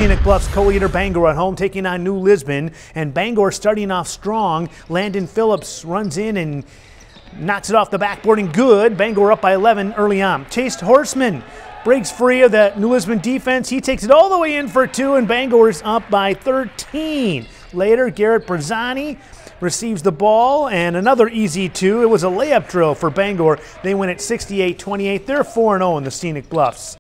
Scenic Bluffs co-leader Bangor at home taking on New Lisbon, and Bangor starting off strong. Landon Phillips runs in and knocks it off the backboard and good. Bangor up by 11 early on. Chased Horseman breaks free of the New Lisbon defense. He takes it all the way in for two, and Bangor is up by 13. Later, Garrett Berzani receives the ball, and another easy two. It was a layup drill for Bangor. They win at 68-28. They're 4-0 in the Scenic Bluffs.